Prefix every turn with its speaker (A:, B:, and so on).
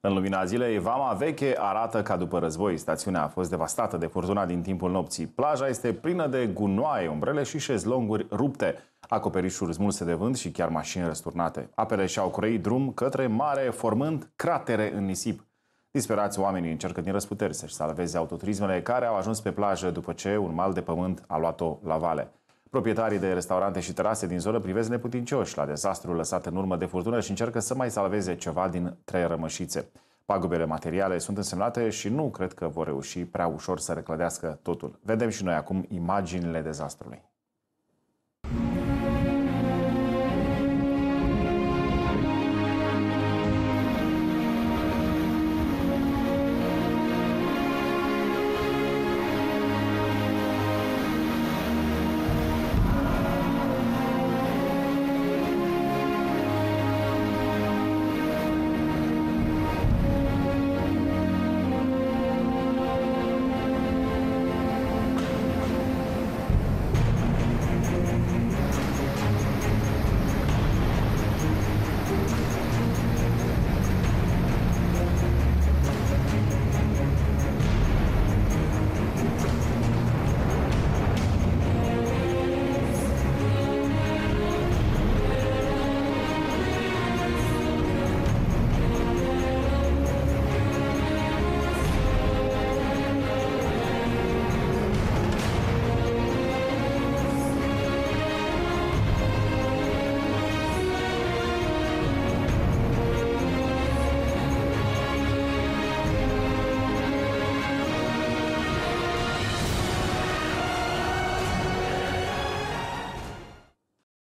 A: În lumina zilei, Vama Veche arată ca după război. Stațiunea a fost devastată de furtuna din timpul nopții. Plaja este plină de gunoaie, umbrele și șezlonguri rupte, acoperișuri smulse de vânt și chiar mașini răsturnate. Apele și-au croit drum către mare, formând cratere în nisip. Disperați, oamenii încercă din răsputeri să-și salveze autoturismele care au ajuns pe plajă după ce un mal de pământ a luat-o la vale. Proprietarii de restaurante și terase din zonă privesc neputincioși la dezastrul lăsat în urmă de furtună și încercă să mai salveze ceva din 3 rămășițe. Pagubele materiale sunt însemnate și nu cred că vor reuși prea ușor să reclădească totul. Vedem și noi acum imaginile dezastrului.